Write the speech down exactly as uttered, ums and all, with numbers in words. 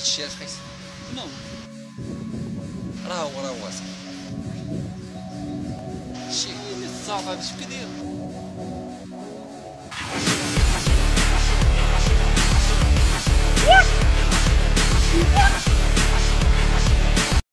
واحد الشيء رخيص. شنو؟ راه هو راه واسع. شي الصافا باش كدير